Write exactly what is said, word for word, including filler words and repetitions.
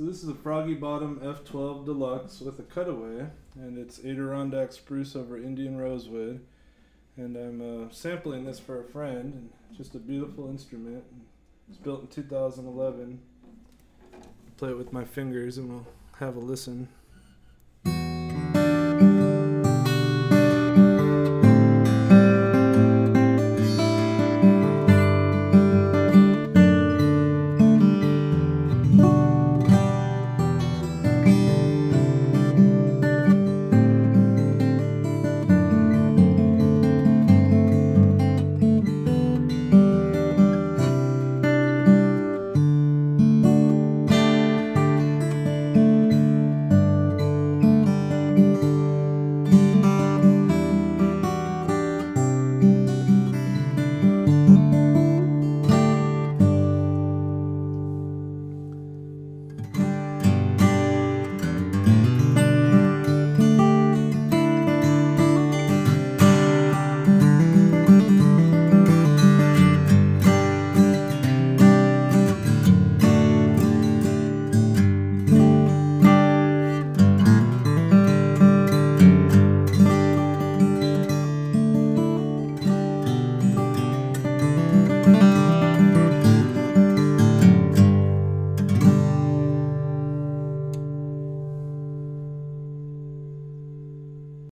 So this is a Froggy Bottom F twelve Deluxe with a cutaway, and it's Adirondack Spruce over Indian Rosewood. And I'm uh, sampling this for a friend, and it's just a beautiful instrument. It's built in two thousand eleven. Play it with my fingers and we'll have a listen.